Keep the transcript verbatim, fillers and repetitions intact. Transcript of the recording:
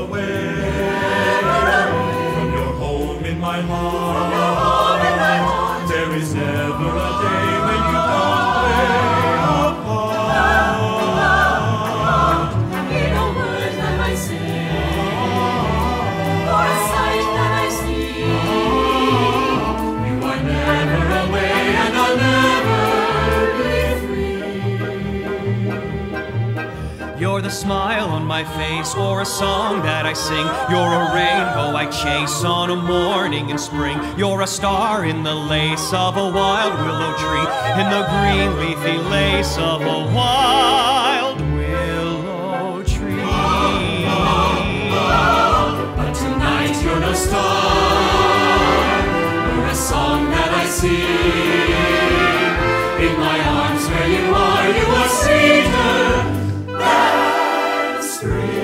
away, from your home in my heart. There is never a day when you don't play apart. In a word that I say, or a sight that I see, you are never away and I'll never be free. You're the smile on my face, or a song that I sing. You're a rainbow I chase on a morning in spring. You're a star in the lace of a wild willow tree, in the green leafy lace of a wild willow tree. But tonight you're no star, you're a song that I sing. In my arms where you are, you are sweeter than spring.